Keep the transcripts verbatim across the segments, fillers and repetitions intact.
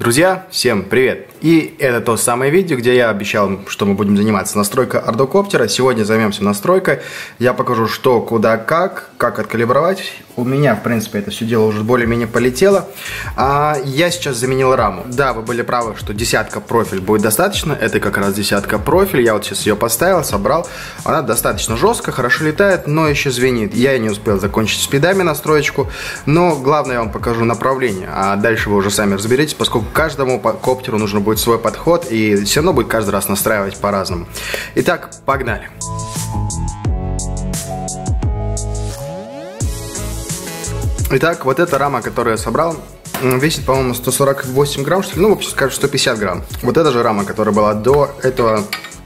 Друзья, всем привет! И это то самое видео, где я обещал, что мы будем заниматься настройкой ардокоптера. Сегодня займемся настройкой. Я покажу, что, куда, как, как откалибровать. У меня, в принципе, это все дело уже более-менее полетело. А я сейчас заменил раму. Да, вы были правы, что десятка профиль будет достаточно. Это как раз десятка профиль. Я вот сейчас ее поставил, собрал. Она достаточно жестко, хорошо летает, но еще звенит. Я не успел закончить спидами настроечку. Но главное, я вам покажу направление. А дальше вы уже сами разберетесь, поскольку каждому коптеру нужно будет свой подход. И все равно будет каждый раз настраивать по-разному. Итак, погнали. Итак, вот эта рама, которую я собрал, весит, по-моему, сто сорок восемь грамм, что ли? Ну, в общем, скажем, сто пятьдесят грамм. Вот эта же рама, которая была до этого,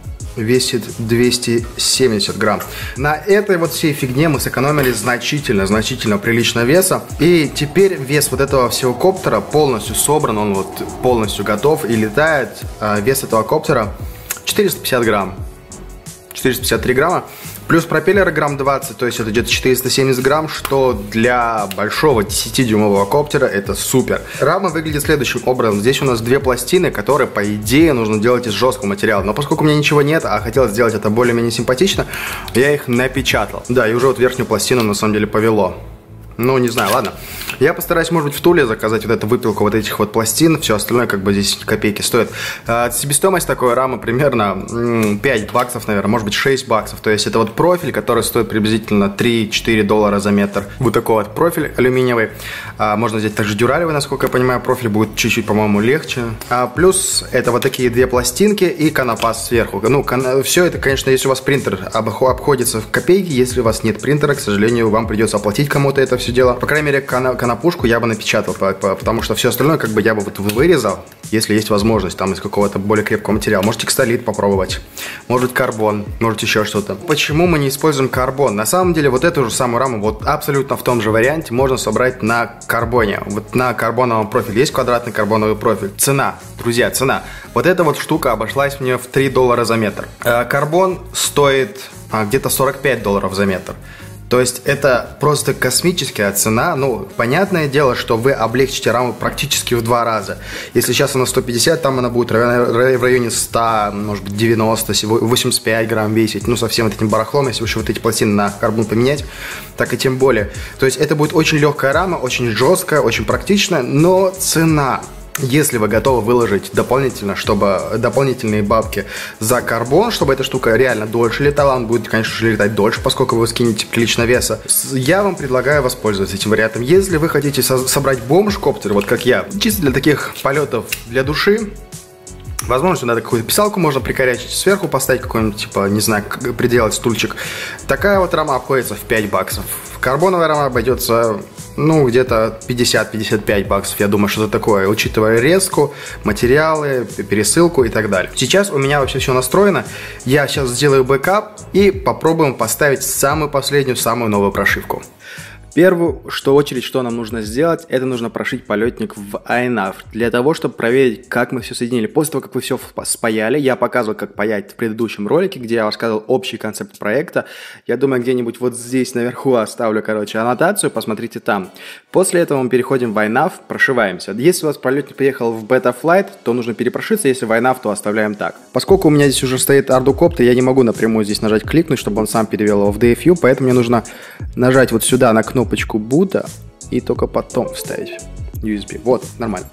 весит двести семьдесят грамм. На этой вот всей фигне мы сэкономили значительно, значительно прилично веса. И теперь вес вот этого всего коптера полностью собран, он вот полностью готов и летает. Вес этого коптера четыреста пятьдесят грамм. четыреста пятьдесят три грамма. Плюс пропеллера грамм двадцать, то есть это где-то четыреста семьдесят грамм, что для большого десятидюймового коптера это супер. Рама выглядит следующим образом. Здесь у нас две пластины, которые, по идее, нужно делать из жесткого материала. Но поскольку у меня ничего нет, а хотелось сделать это более-менее симпатично, я их напечатал. Да, и уже вот верхнюю пластину на самом деле повело. Ну, не знаю, ладно. Я постараюсь, может быть, в Туле заказать вот эту выпилку вот этих вот пластин. Все остальное как бы здесь копейки стоит. А, себестоимость такой рамы примерно пять баксов, наверное, может быть шесть баксов. То есть это вот профиль, который стоит приблизительно три-четыре доллара за метр. Вот такой вот профиль алюминиевый. А, можно взять также дюралевый, насколько я понимаю. Профиль будет чуть-чуть, по-моему, легче. А, плюс это вот такие две пластинки и конопас сверху. Ну, кон... все это, конечно, если у вас принтер обходится в копейки. Если у вас нет принтера, к сожалению, вам придется оплатить кому-то это все дело. По крайней мере, конопушку я бы напечатал, потому что все остальное как бы я бы вот вырезал, если есть возможность, там из какого-то более крепкого материала. Можете ксалит попробовать, может карбон, может еще что-то. Почему мы не используем карбон? На самом деле вот эту же самую раму вот абсолютно в том же варианте можно собрать на карбоне. Вот на карбоновом профиле есть квадратный карбоновый профиль. Цена, друзья, цена. Вот эта вот штука обошлась мне в три доллара за метр. Карбон стоит где-то сорок пять долларов за метр. То есть это просто космическая цена. Ну, понятное дело, что вы облегчите раму практически в два раза. Если сейчас она сто пятьдесят, там она будет в районе ста, может быть девяноста, восемьдесят пять грамм весить. Ну, со всем вот этим барахлом, если еще вот эти пластины на карбон поменять, так и тем более. То есть это будет очень легкая рама, очень жесткая, очень практичная, но цена... Если вы готовы выложить дополнительно, чтобы дополнительные бабки за карбон, чтобы эта штука реально дольше летала, он будет, конечно же, летать дольше, поскольку вы скинете прилично веса, я вам предлагаю воспользоваться этим вариантом. Если вы хотите со собрать бомж-коптер, вот как я, чисто для таких полетов для души, возможно, сюда надо какую-то писалку можно прикорячить, сверху поставить какой-нибудь, типа, не знаю, приделать стульчик. Такая вот рама обходится в пять баксов. Карбоновая рама обойдется, ну, где-то пятьдесят-пятьдесят пять баксов, я думаю, что это такое, учитывая резку, материалы, пересылку и так далее. Сейчас у меня вообще все настроено. Я сейчас сделаю бэкап и попробуем поставить самую последнюю, самую новую прошивку. В первую что очередь, что нам нужно сделать, это нужно прошить полетник в айнаф, для того, чтобы проверить, как мы все соединили. После того, как вы все спаяли, я показывал, как паять в предыдущем ролике, где я рассказывал общий концепт проекта. Я думаю, где-нибудь вот здесь наверху оставлю, короче, аннотацию, посмотрите там. После этого мы переходим в айнаф, прошиваемся. Если у вас полетник приехал в Betaflight, то нужно перепрошиться, если в айнаф, то оставляем так. Поскольку у меня здесь уже стоит ардокоптер, я не могу напрямую здесь нажать кликнуть, чтобы он сам перевел его в ди эф ю, поэтому мне нужно нажать вот сюда на кнопку кнопочку бута и только потом вставить ю эс би. Вот, нормально.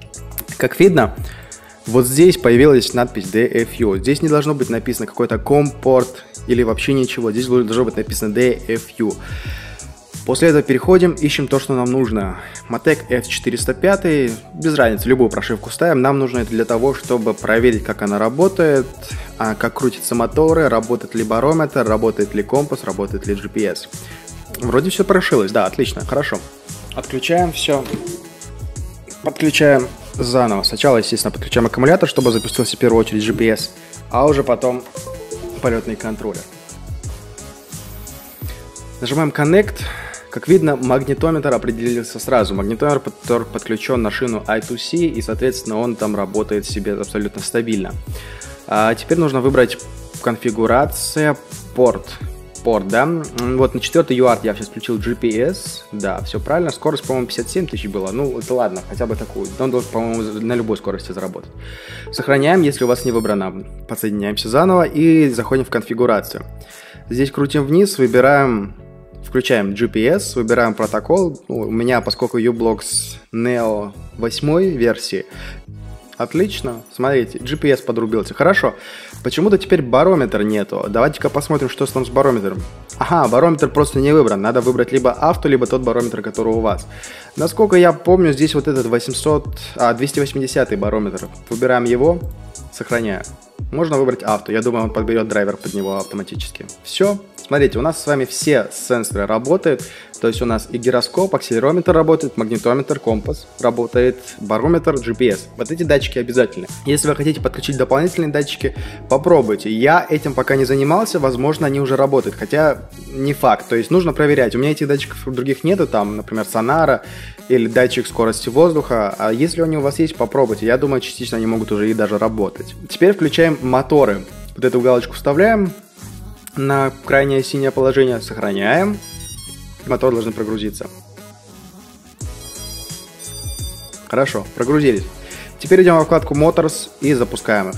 Как видно, вот здесь появилась надпись ди эф ю. Здесь не должно быть написано какой-то компорт или вообще ничего. Здесь должно быть написано ди эф ю. После этого переходим, ищем то, что нам нужно. Matek эф четыреста пять, без разницы, любую прошивку ставим. Нам нужно это для того, чтобы проверить, как она работает, как крутятся моторы, работает ли барометр, работает ли компас, работает ли джи пи эс. Вроде все прошилось, да, отлично, хорошо. Отключаем все, подключаем заново. Сначала, естественно, подключаем аккумулятор, чтобы запустился в первую очередь джи пи эс, а уже потом полетный контроллер. Нажимаем Connect. Как видно, магнитометр определился сразу. Магнитометр подключен на шину ай ту си, и, соответственно, он там работает себе абсолютно стабильно. А теперь нужно выбрать конфигурация, порт. порт, да. Вот на четвертый ю арт я сейчас включил джи пи эс. Да, все правильно. Скорость, по-моему, пятьдесят семь тысяч была. Ну, это ладно, хотя бы такую. Он должен, по-моему, на любой скорости заработать. Сохраняем, если у вас не выбрано. Подсоединяемся заново и заходим в конфигурацию. Здесь крутим вниз, выбираем, включаем джи пи эс, выбираем протокол. Ну, у меня, поскольку u-blox Neo восьмой версии, отлично. Смотрите, джи пи эс подрубился. Хорошо. Почему-то теперь барометра нету. Давайте-ка посмотрим, что там с барометром. Ага, барометр просто не выбран. Надо выбрать либо авто, либо тот барометр, который у вас. Насколько я помню, здесь вот этот восемьсот, а, двести восьмидесятый барометр. Выбираем его, сохраняем. Можно выбрать авто. Я думаю, он подберет драйвер под него автоматически. Все. Смотрите, у нас с вами все сенсоры работают. То есть у нас и гироскоп, акселерометр работает, магнитометр, компас работает, барометр, джи пи эс. Вот эти датчики обязательны. Если вы хотите подключить дополнительные датчики, попробуйте. Я этим пока не занимался, возможно, они уже работают, хотя не факт. То есть нужно проверять. У меня этих датчиков других нету, там, например, сонара или датчик скорости воздуха. А если они у вас есть, попробуйте. Я думаю, частично они могут уже и даже работать. Теперь включаем моторы. Вот эту галочку вставляем на крайнее синее положение, сохраняем. Мотор должен прогрузиться. Хорошо, прогрузились. Теперь идем во вкладку Motors и запускаем их.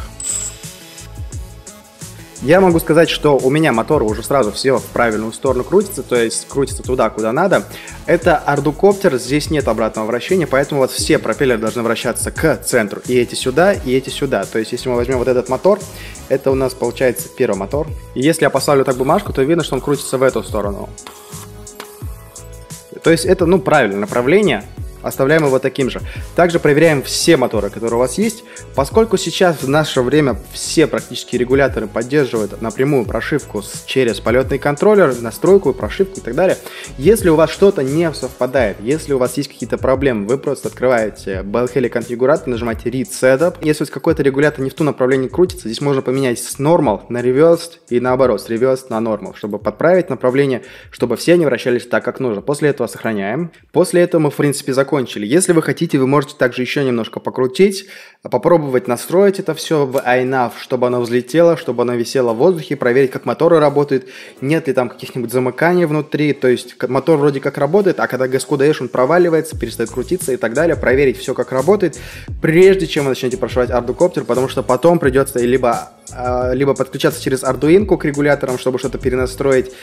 Я могу сказать, что у меня мотор уже сразу все в правильную сторону крутится, то есть крутится туда, куда надо. Это ардукоптер, здесь нет обратного вращения, поэтому вот все пропеллеры должны вращаться к центру. И эти сюда, и эти сюда. То есть если мы возьмем вот этот мотор, это у нас получается первый мотор. И если я поставлю так бумажку, то видно, что он крутится в эту сторону. То есть это, ну, правильное направление. Оставляем его таким же. Также проверяем все моторы, которые у вас есть. Поскольку сейчас в наше время все практически регуляторы поддерживают напрямую прошивку с, через полетный контроллер, настройку, прошивку и так далее. Если у вас что-то не совпадает, если у вас есть какие-то проблемы, вы просто открываете би эл хели конфигуратор, нажимаете Read Setup. Если какой-то регулятор не в ту направлении крутится, здесь можно поменять с Normal на Reversed и наоборот, с Reversed на Normal, чтобы подправить направление, чтобы все они вращались так, как нужно. После этого сохраняем. После этого мы, в принципе, закончили. Если вы хотите, вы можете также еще немножко покрутить, попробовать настроить это все в iNav, чтобы оно взлетело, чтобы оно висело в воздухе, проверить, как моторы работают, нет ли там каких-нибудь замыканий внутри, то есть мотор вроде как работает, а когда газку даешь, он проваливается, перестает крутиться и так далее, проверить все, как работает, прежде чем вы начнете прошивать ардукоптер, потому что потом придется либо, либо подключаться через Arduino к регуляторам, чтобы что-то перенастроить,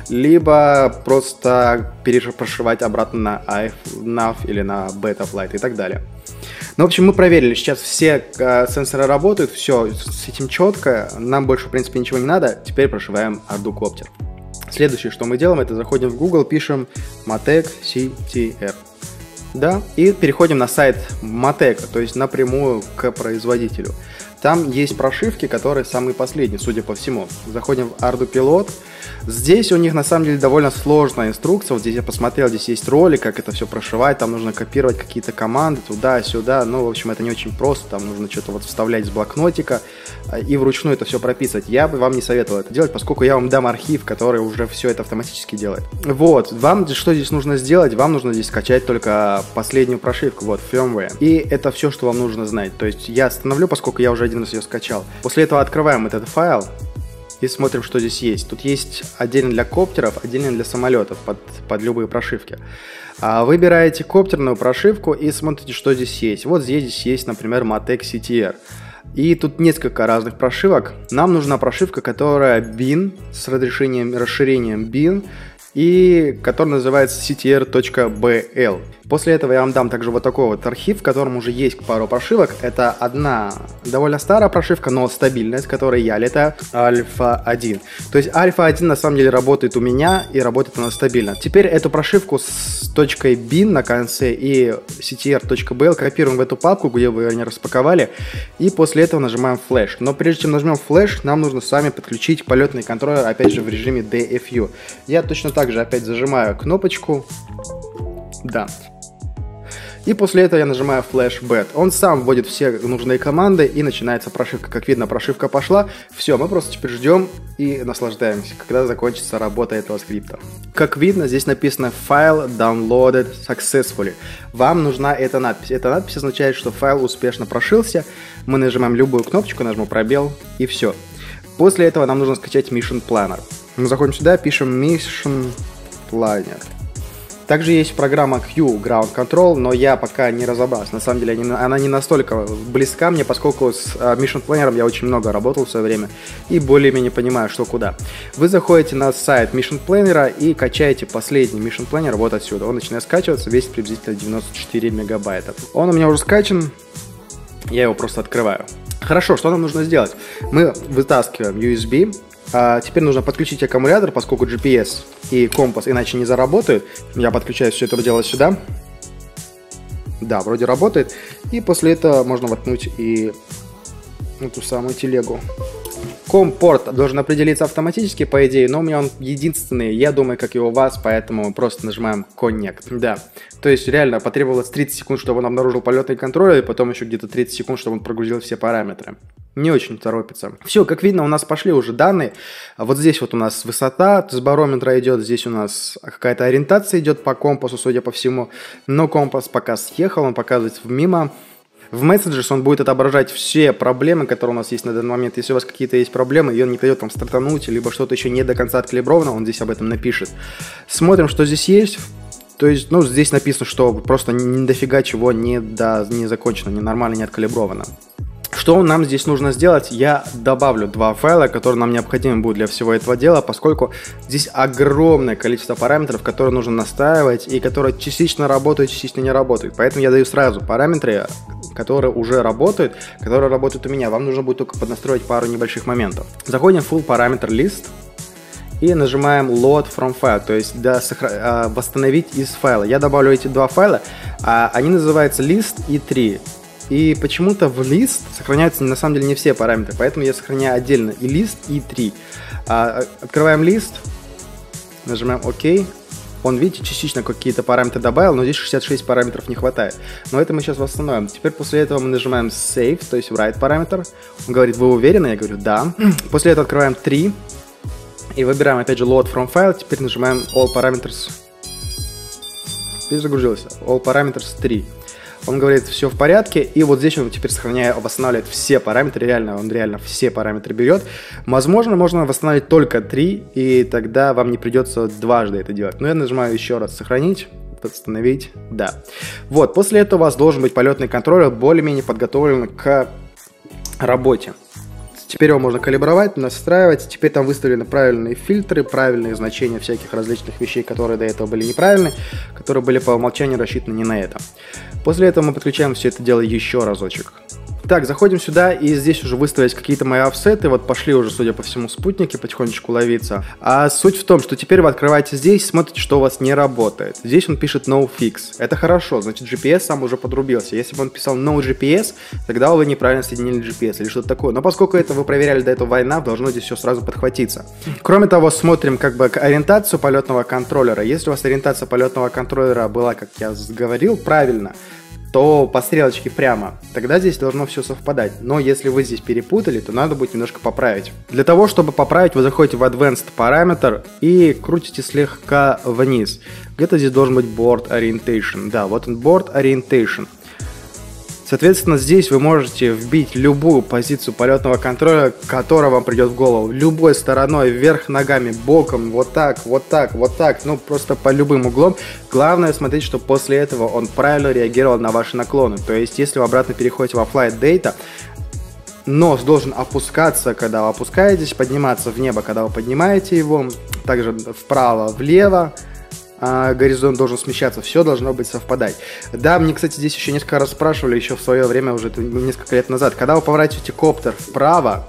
либо просто прошивать обратно на iNav или на Betaflight и так далее. Ну, в общем, мы проверили, сейчас все э, сенсоры работают, все с этим четко, нам больше, в принципе, ничего не надо, теперь прошиваем ардукоптер. Следующее, что мы делаем, это заходим в Google, пишем Motec си ти эр. Да, и переходим на сайт Motec, то есть напрямую к производителю. Там есть прошивки, которые самые последние, судя по всему. Заходим в ArduPilot. Здесь у них на самом деле довольно сложная инструкция. Вот здесь я посмотрел, здесь есть ролик, как это все прошивать. Там нужно копировать какие-то команды туда-сюда. Ну, в общем, это не очень просто. Там нужно что-то вот вставлять с блокнотика и вручную это все прописывать. Я бы вам не советовал это делать, поскольку я вам дам архив, который уже все это автоматически делает. Вот, вам что здесь нужно сделать? Вам нужно здесь скачать только последнюю прошивку, вот, firmware. И это все, что вам нужно знать. То есть я остановлю, поскольку я уже один раз ее скачал. После этого открываем этот файл и смотрим, что здесь есть. Тут есть отдельно для коптеров, отдельно для самолетов под, под любые прошивки. А выбираете коптерную прошивку и смотрите, что здесь есть. Вот здесь, здесь есть, например, Motec си ти эр. И тут несколько разных прошивок. Нам нужна прошивка, которая bin, с разрешением, расширением bin, и который называется си ти эр точка би эл. После этого я вам дам также вот такой вот архив, в котором уже есть пару прошивок. Это одна довольно старая прошивка, но стабильная, с которой я летаю, альфа один. То есть альфа один на самом деле работает у меня и работает она стабильно. Теперь эту прошивку с точкой bin на конце и си ти эр точка би эл копируем в эту папку, где вы ее не распаковали, и после этого нажимаем Flash. Но прежде чем нажмем Flash, нам нужно с вами подключить полетный контроллер, опять же в режиме ди эф ю. Я точно так же опять зажимаю кнопочку. Да. И после этого я нажимаю Flash Bet. Он сам вводит все нужные команды и начинается прошивка. Как видно, прошивка пошла. Все, мы просто теперь ждем и наслаждаемся, когда закончится работа этого скрипта. Как видно, здесь написано File downloaded successfully. Вам нужна эта надпись. Эта надпись означает, что файл успешно прошился. Мы нажимаем любую кнопочку, нажмем пробел и все. После этого нам нужно скачать Mission Planner. Мы заходим сюда, пишем Mission Planner. Также есть программа Q Ground Control, но я пока не разобрался. На самом деле она не настолько близка мне, поскольку с Mission Planner я очень много работал в свое время и более-менее понимаю, что куда. Вы заходите на сайт Mission Planner и качаете последний Mission Planner вот отсюда. Он начинает скачиваться, весит приблизительно девяносто четыре мегабайта. Он у меня уже скачан, я его просто открываю. Хорошо, что нам нужно сделать? Мы вытаскиваем ю эс би. А теперь нужно подключить аккумулятор, поскольку джи пи эс и компас иначе не заработают. Я подключаю все это дело сюда. Да, вроде работает. И после этого можно воткнуть и эту самую телегу. COM-порт должен определиться автоматически, по идее, но у меня он единственный, я думаю, как и у вас, поэтому мы просто нажимаем Connect. Да, то есть реально потребовалось тридцать секунд, чтобы он обнаружил полетный контроллер, и потом еще где-то тридцать секунд, чтобы он прогрузил все параметры. Не очень торопится. Все, как видно, у нас пошли уже данные. Вот здесь вот у нас высота с барометра идет, здесь у нас какая-то ориентация идет по компасу, судя по всему, но компас пока съехал, он показывает мимо. В Messages он будет отображать все проблемы, которые у нас есть на данный момент. Если у вас какие-то есть проблемы, и он не дает вам стартануть, либо что-то еще не до конца откалибровано, он здесь об этом напишет. Смотрим, что здесь есть. То есть, ну, здесь написано, что просто ни дофига чего не, до, не закончено, не нормально, не откалибровано. Что нам здесь нужно сделать? Я добавлю два файла, которые нам необходимы будут для всего этого дела, поскольку здесь огромное количество параметров, которые нужно настраивать и которые частично работают, частично не работают. Поэтому я даю сразу параметры, которые уже работают, которые работают у меня. Вам нужно будет только поднастроить пару небольших моментов. Заходим в Full Parameter List и нажимаем Load from File, то есть да, сохра... восстановить из файла. Я добавлю эти два файла, а они называются List и три. И почему-то в list сохраняются на самом деле не все параметры, поэтому я сохраняю отдельно и list, и три. А, открываем лист, нажимаем ОК. Он, видите, частично какие-то параметры добавил, но здесь шестьдесят шесть параметров не хватает. Но это мы сейчас восстановим. Теперь после этого мы нажимаем Save, то есть write параметр. Он говорит, вы уверены? Я говорю, да. После этого открываем три и выбираем опять же Load from File. Теперь нажимаем All Parameters. Перезагрузился. All Parameters три. Он говорит, все в порядке, и вот здесь он теперь сохраняет, восстанавливает все параметры, реально, он реально все параметры берет. Возможно, можно восстановить только три, и тогда вам не придется дважды это делать. Но я нажимаю еще раз «Сохранить», «Восстановить», да. Вот, после этого у вас должен быть полетный контроллер более-менее подготовлен к работе. Теперь его можно калибровать, настраивать. Теперь там выставлены правильные фильтры, правильные значения всяких различных вещей, которые до этого были неправильны, которые были по умолчанию рассчитаны не на это. После этого мы подключаем все это дело еще разочек. Так, заходим сюда, и здесь уже выставились какие-то мои офсеты. Вот пошли уже, судя по всему, спутники потихонечку ловиться. А суть в том, что теперь вы открываете здесь, смотрите, что у вас не работает. Здесь он пишет no fix. Это хорошо, значит джи пи эс сам уже подрубился. Если бы он писал no джи пи эс, тогда вы неправильно соединили джи пи эс или что-то такое. Но поскольку это вы проверяли до этого война, должно здесь все сразу подхватиться. Кроме того, смотрим как бы ориентацию полетного контроллера. Если у вас ориентация полетного контроллера была, как я говорил, правильно, то по стрелочке прямо, тогда здесь должно все совпадать. Но если вы здесь перепутали, то надо будет немножко поправить. Для того, чтобы поправить, вы заходите в Advanced параметр и крутите слегка вниз. Где-то здесь должен быть Board Orientation. Да, вот он, Board Orientation. Соответственно, здесь вы можете вбить любую позицию полетного контроля, которая вам придет в голову. Любой стороной, вверх ногами, боком, вот так, вот так, вот так. Ну, просто по любым углом. Главное смотреть, чтобы после этого он правильно реагировал на ваши наклоны. То есть, если вы обратно переходите во Flight Data, нос должен опускаться, когда вы опускаетесь, подниматься в небо, когда вы поднимаете его. Также вправо, влево. А, горизонт должен смещаться, все должно быть совпадать. Да, мне, кстати, здесь еще несколько раз спрашивали, еще в свое время, уже несколько лет назад, когда вы поворачиваете коптер вправо,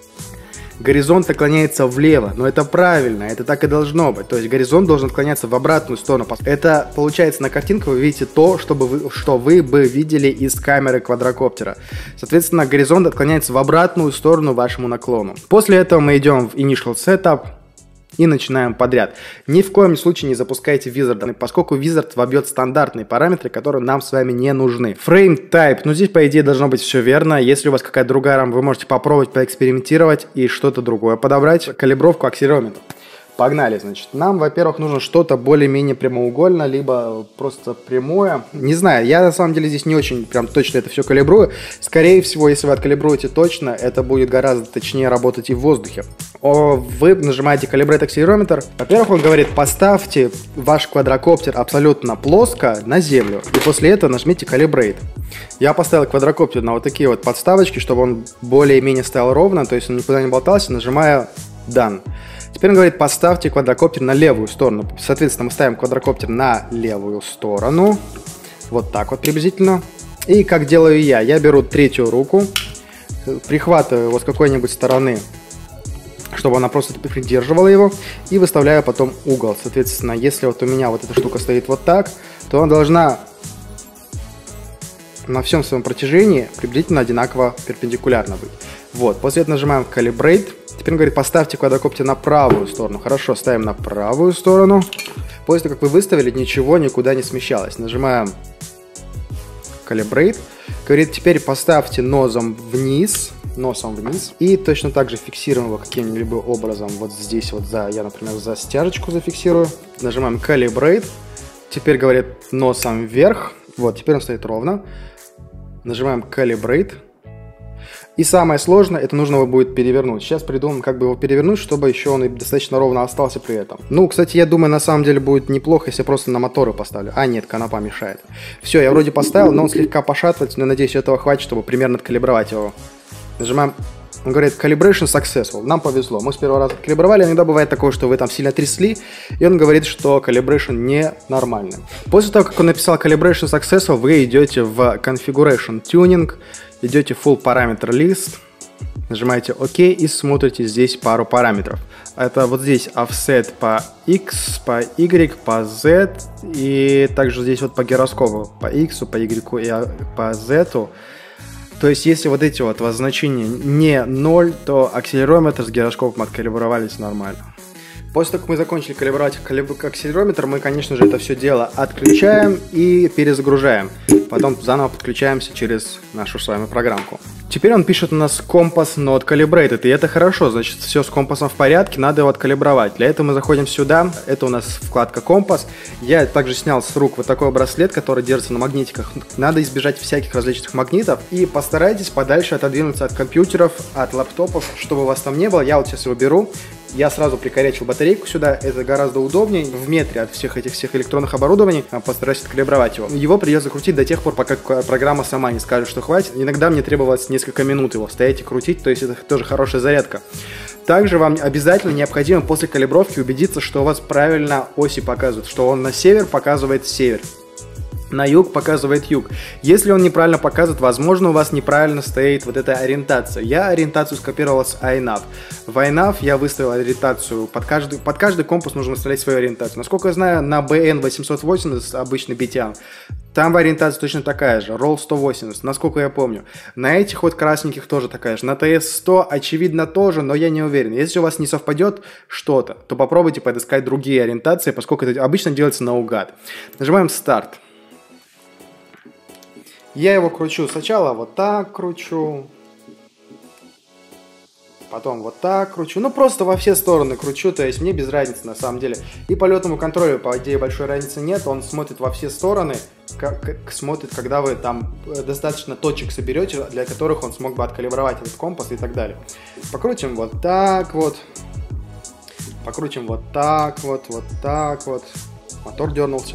горизонт наклоняется влево, но это правильно, это так и должно быть. То есть горизонт должен отклоняться в обратную сторону. Это получается на картинке вы видите то, чтобы вы, что вы бы видели из камеры квадрокоптера. Соответственно, горизонт отклоняется в обратную сторону вашему наклону. После этого мы идем в Initial Setup и начинаем подряд. Ни в коем случае не запускайте Wizard, поскольку Wizard вобьет стандартные параметры, которые нам с вами не нужны. Frame Type, ну здесь по идее должно быть все верно. Если у вас какая-то другая рама, вы можете попробовать поэкспериментировать и что-то другое подобрать. Калибровку акселерометра. Погнали, значит. Нам, во-первых, нужно что-то более-менее прямоугольное, либо просто прямое. Не знаю, я на самом деле здесь не очень прям точно это все калибрую. Скорее всего, если вы откалибруете точно, это будет гораздо точнее работать и в воздухе. О, вы нажимаете Calibrate акселерометр. Во-первых, он говорит, поставьте ваш квадрокоптер абсолютно плоско на землю. И после этого нажмите Calibrate. Я поставил квадрокоптер на вот такие вот подставочки, чтобы он более-менее стоял ровно, то есть он никуда не болтался, нажимая Done. Теперь он говорит, поставьте квадрокоптер на левую сторону. Соответственно, мы ставим квадрокоптер на левую сторону. Вот так вот приблизительно. И как делаю я? Я беру третью руку, прихватываю его с какой-нибудь стороны, чтобы она просто придерживала его, и выставляю потом угол. Соответственно, если вот у меня вот эта штука стоит вот так, то она должна на всем своем протяжении приблизительно одинаково перпендикулярно быть. Вот, после этого нажимаем Calibrate. Теперь он говорит, поставьте квадрокоптер на правую сторону. Хорошо, ставим на правую сторону. После того, как вы выставили, ничего никуда не смещалось. Нажимаем Calibrate. Говорит, теперь поставьте носом вниз. Носом вниз. И точно так же фиксируем его каким-либо образом. Вот здесь вот за, я, например, за стяжечку зафиксирую. Нажимаем Calibrate. Теперь говорит носом вверх. Вот, теперь он стоит ровно. Нажимаем Calibrate. И самое сложное, это нужно его будет перевернуть. Сейчас придумаем, как бы его перевернуть, чтобы еще он и достаточно ровно остался при этом. Ну, кстати, я думаю, на самом деле будет неплохо, если я просто на моторы поставлю. А, нет, канопа мешает. Все, я вроде поставил, но он слегка пошатывается, но надеюсь, этого хватит, чтобы примерно откалибровать его. Нажимаем. Он говорит, calibration successful. Нам повезло. Мы с первого раза откалибровали. Иногда бывает такое, что вы там сильно трясли, и он говорит, что calibration ненормальный. После того, как он написал calibration successful, вы идете в configuration tuning, идете full parameter list, нажимаете ОК и смотрите здесь пару параметров. Это вот здесь offset по X, по Y, по Z, и также здесь вот по гироскопу, по X, по Y и по Z. То есть, если вот эти вот значения не ноль, то акселерометр с гироскопом откалибровались нормально. После того, как мы закончили калибровать акселерометр, мы, конечно же, это все дело отключаем и перезагружаем. Потом заново подключаемся через нашу с вами программку. Теперь он пишет у нас компас not calibrated, и это хорошо, значит, все с компасом в порядке, надо его откалибровать. Для этого мы заходим сюда, это у нас вкладка компас. Я также снял с рук вот такой браслет, который держится на магнитиках. Надо избежать всяких различных магнитов и постарайтесь подальше отодвинуться от компьютеров, от лаптопов, чтобы у вас там не было. Я вот сейчас его беру. Я сразу прикорячил батарейку сюда, это гораздо удобнее, в метре от всех этих всех электронных оборудований, постараюсь откалибровать его. Его придется крутить до тех пор, пока программа сама не скажет, что хватит. Иногда мне требовалось несколько минут его стоять и крутить, то есть это тоже хорошая зарядка. Также вам обязательно необходимо после калибровки убедиться, что у вас правильно оси показывают, что он на север показывает север. На юг показывает юг. Если он неправильно показывает, возможно, у вас неправильно стоит вот эта ориентация. Я ориентацию скопировал с iNav. В iNav я выставил ориентацию. Под каждый, под каждый компас нужно выставлять свою ориентацию. Насколько я знаю, на би эн восемьсот восемьдесят, обычный би ти эй, там ориентация точно такая же. ролл сто восемьдесят, насколько я помню. На этих вот красненьких тоже такая же. На ти эс сто, очевидно, тоже, но я не уверен. Если у вас не совпадет что-то, то попробуйте подыскать другие ориентации, поскольку это обычно делается наугад. Нажимаем старт. Я его кручу сначала вот так кручу, потом вот так кручу, ну просто во все стороны кручу, то есть мне без разницы на самом деле. И по летному контролю, по идее, большой разницы нет, он смотрит во все стороны, как, как смотрит, когда вы там достаточно точек соберете, для которых он смог бы откалибровать этот компас и так далее. Покрутим вот так вот, покрутим вот так вот, вот так вот, мотор дернулся.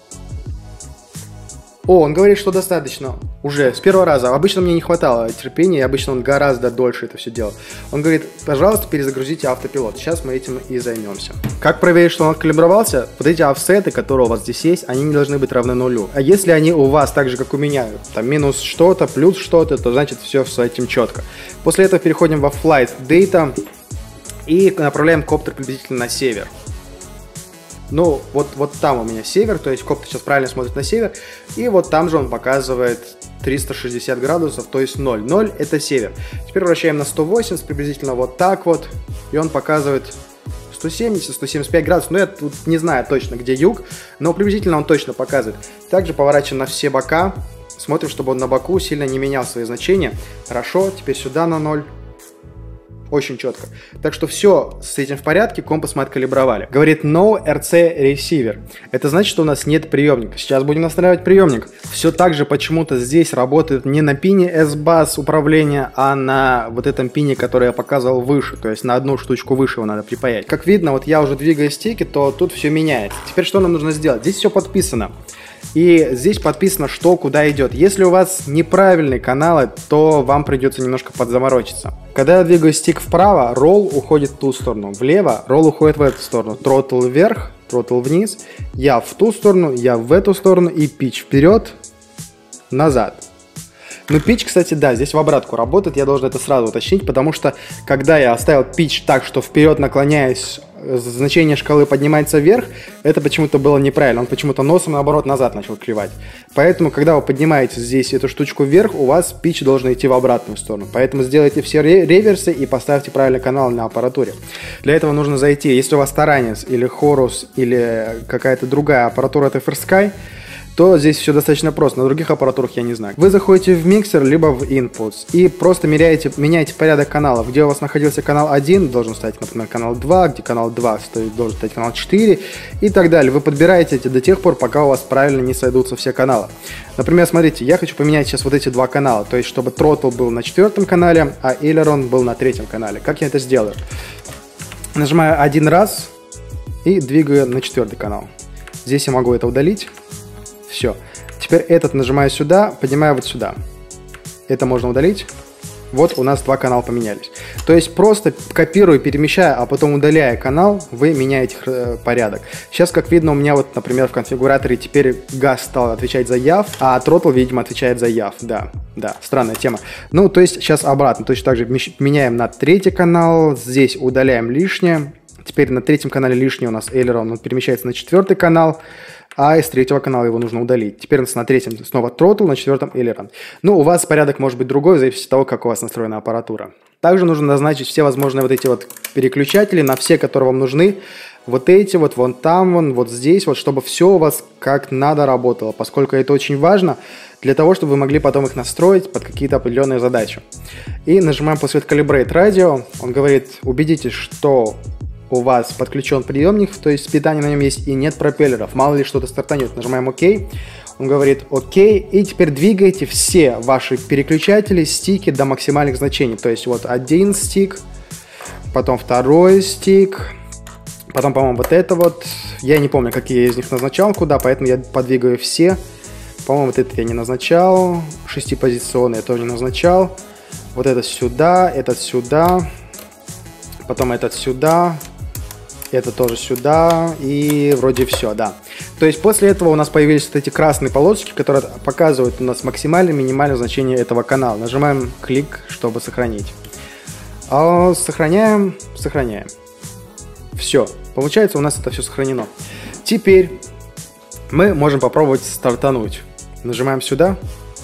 О, он говорит, что достаточно. Уже с первого раза. Обычно мне не хватало терпения, обычно он гораздо дольше это все делал. Он говорит, пожалуйста, перезагрузите автопилот. Сейчас мы этим и займемся. Как проверить, что он откалибровался? Вот эти офсеты, которые у вас здесь есть, они не должны быть равны нулю. А если они у вас так же, как у меня, там минус что-то, плюс что-то, то значит все с этим четко. После этого переходим во Flight Data и направляем коптер приблизительно на север. Ну, вот, вот там у меня север, то есть коптер сейчас правильно смотрит на север, и вот там же он показывает триста шестьдесят градусов, то есть ноль. ноль это север. Теперь вращаем на сто восемьдесят, приблизительно вот так вот, и он показывает сто семьдесят — сто семьдесят пять градусов. Ну, я тут не знаю точно, где юг, но приблизительно он точно показывает. Также поворачиваем на все бока, смотрим, чтобы он на боку сильно не менял свои значения. Хорошо, теперь сюда на ноль. очень четко. Так что все с этим в порядке, компас мы откалибровали. Говорит no эр си receiver. Это значит, что у нас нет приемника. Сейчас будем настраивать приемник. Все так же почему-то здесь работает не на пине эс-бас управления, а на вот этом пине, который я показывал выше. То есть на одну штучку выше его надо припаять. Как видно, вот я уже двигаю стики, то тут все меняется. Теперь что нам нужно сделать? Здесь все подписано. И здесь подписано, что куда идет. Если у вас неправильные каналы, то вам придется немножко подзаморочиться. Когда я двигаю стик вправо, ролл уходит в ту сторону. Влево ролл уходит в эту сторону. Троттл вверх, троттл вниз. Я в ту сторону, я в эту сторону. И питч вперед, назад. Ну, питч, кстати, да, здесь в обратку работает. Я должен это сразу уточнить, потому что когда я оставил питч так, что вперед наклоняясь, значение шкалы поднимается вверх, это почему-то было неправильно. Он почему-то носом, наоборот, назад начал клевать. Поэтому, когда вы поднимаете здесь эту штучку вверх, у вас питч должен идти в обратную сторону. Поэтому сделайте все реверсы и поставьте правильный канал на аппаратуре. Для этого нужно зайти, если у вас Taranis или Horus или какая-то другая аппаратура от эф эр Sky, то здесь все достаточно просто. На других аппаратурах я не знаю. Вы заходите в миксер, либо в inputs и просто меряете, меняете порядок каналов. Где у вас находился канал один, должен стать, например, канал два, где канал два стоит, должен стать канал четыре и так далее. Вы подбираете эти до тех пор, пока у вас правильно не сойдутся все каналы. Например, смотрите, я хочу поменять сейчас вот эти два канала, то есть чтобы Throttle был на четвертом канале, а Aileron был на третьем канале. Как я это сделаю? Нажимаю один раз и двигаю на четвертый канал. Здесь я могу это удалить. Все. Теперь этот нажимаю сюда, поднимаю вот сюда. Это можно удалить. Вот у нас два канала поменялись. То есть просто копируя, перемещая, а потом удаляя канал, вы меняете порядок. Сейчас, как видно, у меня вот, например, в конфигураторе теперь газ стал отвечать за яв, а Throttle, видимо, отвечает за яв. Да, да, странная тема. Ну, то есть сейчас обратно. Точно так же меняем на третий канал, здесь удаляем лишнее. Теперь на третьем канале лишнее у нас Aileron, он перемещается на четвертый канал. А из третьего канала его нужно удалить. Теперь у нас на третьем снова Throttle, на четвертом Aileron. Ну, у вас порядок может быть другой, в зависимости от того, как у вас настроена аппаратура. Также нужно назначить все возможные вот эти вот переключатели на все, которые вам нужны. Вот эти вот, вон там, вон, вот здесь, вот, чтобы все у вас как надо работало, поскольку это очень важно для того, чтобы вы могли потом их настроить под какие-то определенные задачи. И нажимаем после этого Calibrate Radio. Он говорит, убедитесь, что у вас подключен приемник, то есть питание на нем есть и нет пропеллеров. Мало ли что-то стартанет. Нажимаем ОК. Он говорит ОК. И теперь двигайте все ваши переключатели, стики до максимальных значений. То есть вот один стик, потом второй стик, потом, по-моему, вот это вот. Я не помню, какие я из них назначал, куда, поэтому я подвигаю все. По-моему, вот этот я не назначал. Шестипозиционный я тоже не назначал. Вот этот сюда, этот сюда. Потом этот сюда. Это тоже сюда, и вроде все, да. То есть после этого у нас появились вот эти красные полосочки, которые показывают у нас максимальное и минимальное значение этого канала. Нажимаем клик, чтобы сохранить. А сохраняем, сохраняем. Все, получается у нас это все сохранено. Теперь мы можем попробовать стартануть. Нажимаем сюда.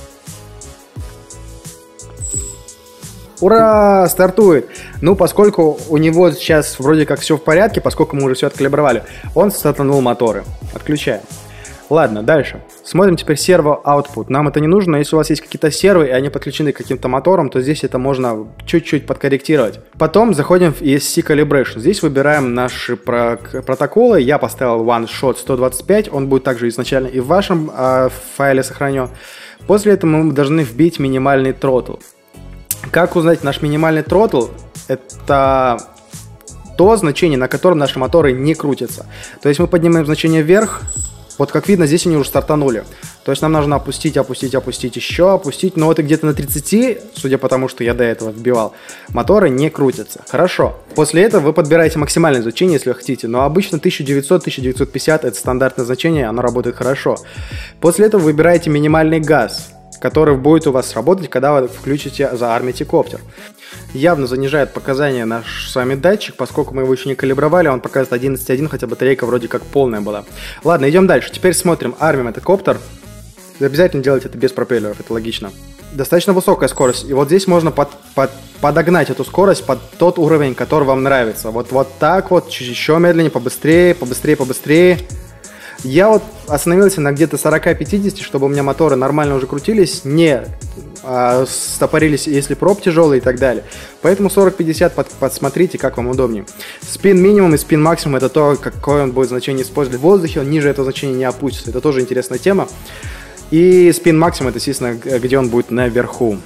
Ура! Стартует! Ну, поскольку у него сейчас вроде как все в порядке, поскольку мы уже все откалибровали, он стартанул моторы. Отключаем. Ладно, дальше. Смотрим теперь серво output. Нам это не нужно, но если у вас есть какие-то сервы, и они подключены к каким-то моторам, то здесь это можно чуть-чуть подкорректировать. Потом заходим в и эс си Calibration. Здесь выбираем наши про протоколы. Я поставил OneShot сто двадцать пять. Он будет также изначально и в вашем э, файле сохранен. После этого мы должны вбить минимальный throttle. Как узнать наш минимальный throttle? Это то значение, на котором наши моторы не крутятся. То есть мы поднимаем значение вверх. Вот как видно, здесь они уже стартанули. То есть нам нужно опустить, опустить, опустить, еще опустить. Но вот где-то на тридцати, судя по тому, что я до этого вбивал, моторы не крутятся. Хорошо. После этого вы подбираете максимальное значение, если вы хотите. Но обычно тысяча девятьсот — тысяча девятьсот пятьдесят это стандартное значение, оно работает хорошо. После этого выбираете минимальный газ, который будет у вас работать, когда вы включите заармите коптер. Явно занижает показания наш с вами датчик, поскольку мы его еще не калибровали, он показывает одиннадцать целых один, хотя батарейка вроде как полная была. Ладно, идем дальше. Теперь смотрим, армим этот коптер. Обязательно делайте это без пропеллеров, это логично. Достаточно высокая скорость, и вот здесь можно под, под, подогнать эту скорость под тот уровень, который вам нравится. Вот, вот так вот, чуть еще медленнее, побыстрее, побыстрее, побыстрее. Я вот остановился на где-то сорок-пятьдесят, чтобы у меня моторы нормально уже крутились, не а, стопорились, если проб тяжелый и так далее. Поэтому сорок-пятьдесят под, подсмотрите, как вам удобнее. Спин минимум и спин максимум — это то, какое он будет значение использовать в воздухе, он ниже этого значения не опустится. Это тоже интересная тема. И спин максимум — это, естественно, где он будет наверху.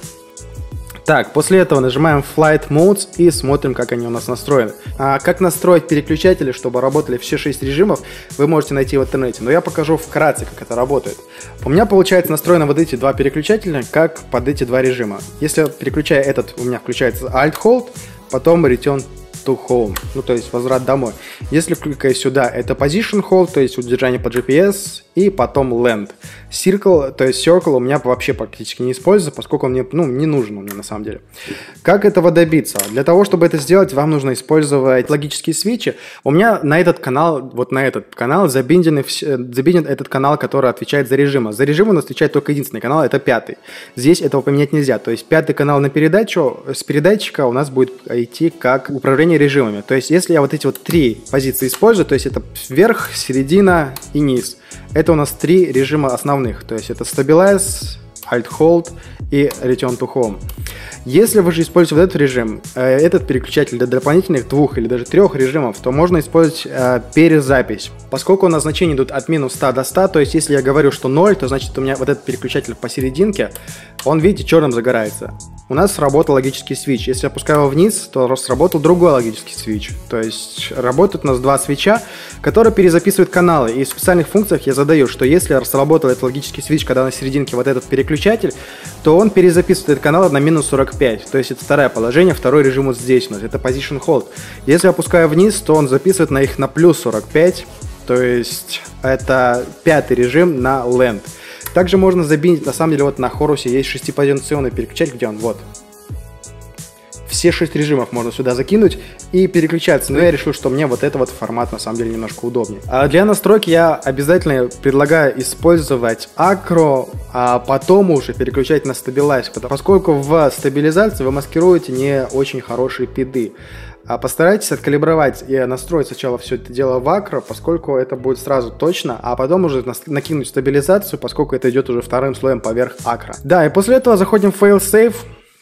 Так, после этого нажимаем Flight Modes и смотрим, как они у нас настроены. А как настроить переключатели, чтобы работали все шесть режимов, вы можете найти в интернете. Но я покажу вкратце, как это работает. У меня, получается, настроены вот эти два переключателя, как под эти два режима. Если переключая этот, у меня включается Alt-Hold, потом Return to Home, ну то есть возврат домой. Если кликаю сюда, это Position Hold, то есть удержание по джи пи эс, и потом Land. Circle, то есть Circle у меня вообще практически не используется, поскольку он мне, ну, не нужен у меня на самом деле. Как этого добиться? Для того, чтобы это сделать, вам нужно использовать логические свитчи. У меня на этот канал, вот на этот канал забинден, забинден этот канал, который отвечает за режимы. За режим у нас отвечает только единственный канал, это пятый. Здесь этого поменять нельзя. То есть пятый канал на передачу, с передатчика у нас будет идти как управление режимами. То есть если я вот эти вот три позиции использую, то есть это вверх, середина и низ. Это у нас три режима основных, то есть это Stabilize, Alt-Hold и Return to Home. Если вы же используете вот этот режим, этот переключатель для дополнительных двух или даже трех режимов, то можно использовать э, перезапись. Поскольку у нас значения идут от минус ста до ста, то есть если я говорю, что ноль, то значит у меня вот этот переключатель посерединке, он, видите, черным загорается. У нас сработал логический свитч. Если я опускаю его вниз, то сработал другой логический свитч. То есть работают у нас два свитча, которые перезаписывают каналы. И в специальных функциях я задаю, что если сработал этот логический свитч, когда на серединке вот этот переключатель, то он перезаписывает этот канал на минус сорок пять. То есть это второе положение, второй режим вот здесь у нас, это Position Hold. Если я опускаю вниз, то он записывает на их на плюс сорок пять. То есть это пятый режим на Land. Также можно забинить, на самом деле, вот на Хорусе есть шестипозиционный переключатель, где он, вот. Все шесть режимов можно сюда закинуть и переключаться. Но я решил, что мне вот этот вот формат на самом деле немножко удобнее. А для настройки я обязательно предлагаю использовать акро, а потом уже переключать на Stabilize, поскольку в стабилизации вы маскируете не очень хорошие пиды. А постарайтесь откалибровать и настроить сначала все это дело в акро, поскольку это будет сразу точно, а потом уже накинуть стабилизацию, поскольку это идет уже вторым слоем поверх акро. Да, и после этого заходим в Failsafe.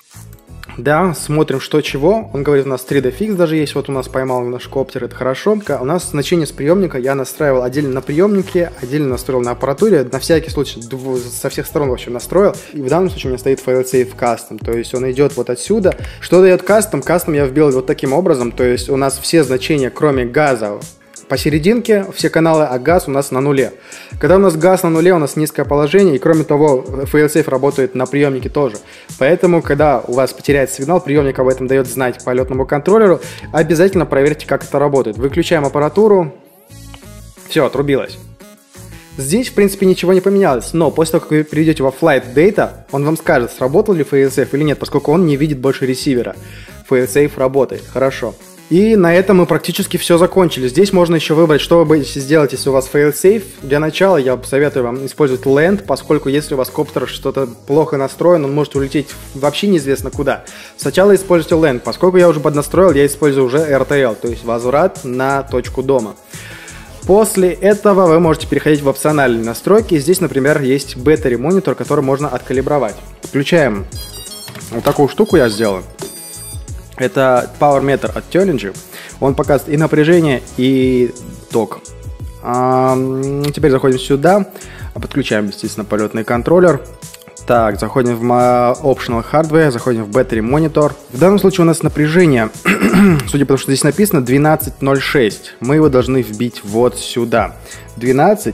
Да, смотрим, что чего. Он говорит, у нас три дэ фикс даже есть. Вот у нас поймал наш коптер, это хорошо. У нас значение с приемника я настраивал отдельно на приемнике, отдельно настроил на аппаратуре. На всякий случай со всех сторон, в общем, настроил. И в данном случае у меня стоит Failsafe Custom. То есть он идет вот отсюда. Что дает Custom? Custom я вбил вот таким образом. То есть у нас все значения, кроме газа, посерединке, все каналы, а газ у нас на нуле. Когда у нас газ на нуле, у нас низкое положение, и кроме того, Failsafe работает на приемнике тоже. Поэтому, когда у вас потеряется сигнал, приемник об этом дает знать полетному контроллеру, обязательно проверьте, как это работает. Выключаем аппаратуру, все, отрубилось. Здесь, в принципе, ничего не поменялось, но после того, как вы перейдете во Flight Data, он вам скажет, сработал ли Failsafe или нет, поскольку он не видит больше ресивера. Failsafe работает, хорошо. И на этом мы практически все закончили. Здесь можно еще выбрать, что вы будете сделать, если у вас Failsafe. Для начала я советую вам использовать Land, поскольку если у вас коптер что-то плохо настроен, он может улететь вообще неизвестно куда. Сначала используйте Land, поскольку я уже поднастроил, я использую уже эр ти эл, то есть возврат на точку дома. После этого вы можете переходить в опциональные настройки. Здесь, например, есть Battery Monitor, который можно откалибровать. Включаем вот такую штуку, я сделаю. Это Power Meter от Turnigy. Он показывает и напряжение, и ток. А, теперь заходим сюда. Подключаем, естественно, полетный контроллер. Так, заходим в Optional Hardware, заходим в Battery Monitor. В данном случае у нас напряжение, судя по тому, что здесь написано, двенадцать ноль шесть. Мы его должны вбить вот сюда. двенадцать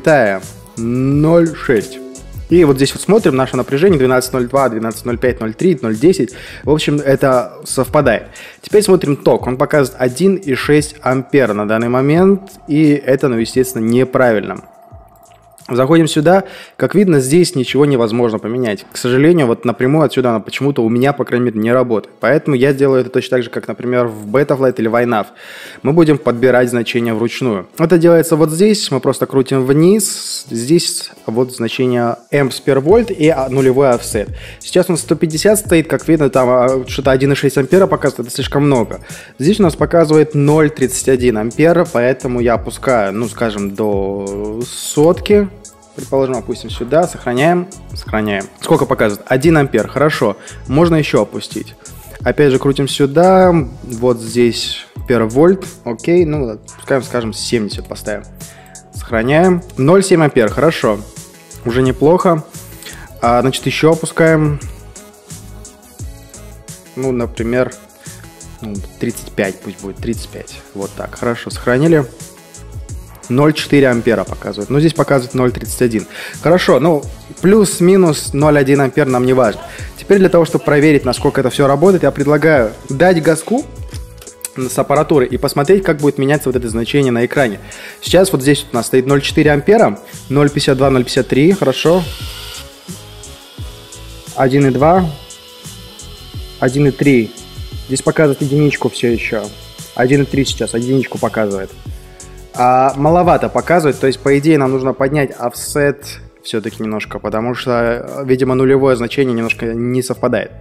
ноль шесть. И вот здесь вот смотрим наше напряжение двенадцать ноль два, двенадцать ноль пять, ноль три, ноль десять. В общем, это совпадает. Теперь смотрим ток. Он показывает один и шесть ампер на данный момент. И это, ну, естественно, неправильно. Заходим сюда, как видно, здесь ничего невозможно поменять. К сожалению, вот напрямую отсюда она почему-то у меня, по крайней мере, не работает. Поэтому я делаю это точно так же, как, например, в Betaflight или в iNav. Мы будем подбирать значения вручную. Это делается вот здесь, мы просто крутим вниз. Здесь вот значение amps per volt и нулевой офсет. Сейчас у нас сто пятьдесят стоит, как видно, там что-то один и шесть ампера показывает, это слишком много. Здесь у нас показывает ноль целых тридцать один ампера, поэтому я опускаю, ну, скажем, до сотки. Предположим, опустим сюда, сохраняем, сохраняем. Сколько показывает? один ампер, хорошо. Можно еще опустить. Опять же, крутим сюда, вот здесь per вольт, окей, ну, пускай, скажем, семьдесят поставим. Сохраняем. ноль целых семь ампер, хорошо. Уже неплохо. А, значит, еще опускаем. Ну, например, ну, тридцать пять, пусть будет тридцать пять. Вот так, хорошо, сохранили. ноль целых четыре ампера показывает. Но здесь показывает ноль целых тридцать один. Хорошо, ну, плюс-минус ноль целых один ампер нам не важно. Теперь для того, чтобы проверить, насколько это все работает, я предлагаю дать газку с аппаратуры и посмотреть, как будет меняться вот это значение на экране. Сейчас вот здесь у нас стоит ноль целых четыре ампера, ноль целых пятьдесят два, ноль целых пятьдесят три, хорошо. один целых два, один целых три. Здесь показывает единичку все еще. один целых три сейчас, единичку показывает. А маловато показывает, то есть, по идее, нам нужно поднять офсет все-таки немножко, потому что, видимо, нулевое значение немножко не совпадает.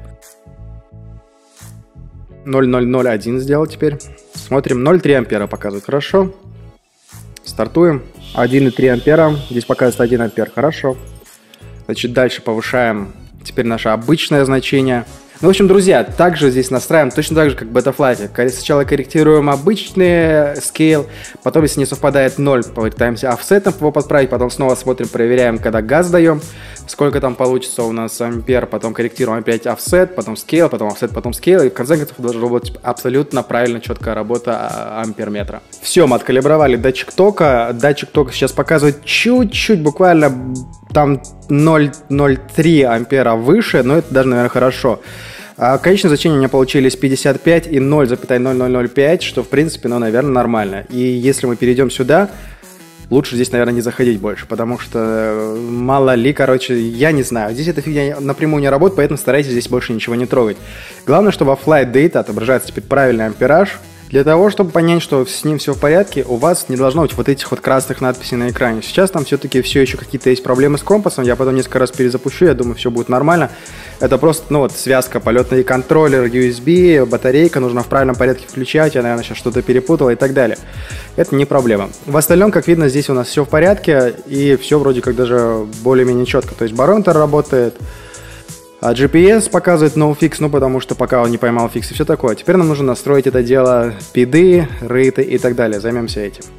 ноль целых ноль ноль один сделал теперь. Смотрим, ноль целых три ампера показывает, хорошо. Стартуем. один целых три ампера, здесь показывает один ампер, хорошо. Значит, дальше повышаем теперь наше обычное значение. Ну, в общем, друзья, также здесь настраиваем точно так же, как в Betaflight. Сначала корректируем обычный scale, потом, если не совпадает ноль, пытаемся офсетом его подправить, потом снова смотрим, проверяем, когда газ даем, сколько там получится у нас ампер, потом корректируем опять офсет, потом scale, потом офсет, потом scale, и в конце концов должна быть абсолютно правильно четкая работа амперметра. Все, мы откалибровали датчик тока. Датчик тока сейчас показывает чуть-чуть, буквально там ноль целых ноль три ампера выше, но это даже, наверное, хорошо. А конечные значения у меня получились пятьдесят пять и ноль целых ноль ноль ноль пять, что, в принципе, ну, наверное, нормально. И если мы перейдем сюда, лучше здесь, наверное, не заходить больше, потому что мало ли, короче, я не знаю. Здесь эта фигня напрямую не работает, поэтому старайтесь здесь больше ничего не трогать. Главное, чтобы во Flight Data отображается теперь правильный ампераж. Для того, чтобы понять, что с ним все в порядке, у вас не должно быть вот этих вот красных надписей на экране. Сейчас там все-таки все еще какие-то есть проблемы с компасом, я потом несколько раз перезапущу, я думаю, все будет нормально. Это просто, ну вот, связка, полетный контроллер, ю эс би, батарейка, нужно в правильном порядке включать, я, наверное, сейчас что-то перепутала и так далее. Это не проблема. В остальном, как видно, здесь у нас все в порядке, и все вроде как даже более-менее четко. То есть барометр работает, а джи пи эс показывает NoFix, ну потому что пока он не поймал фикс и все такое. Теперь нам нужно настроить это дело, пиды, рейты и так далее. Займемся этим.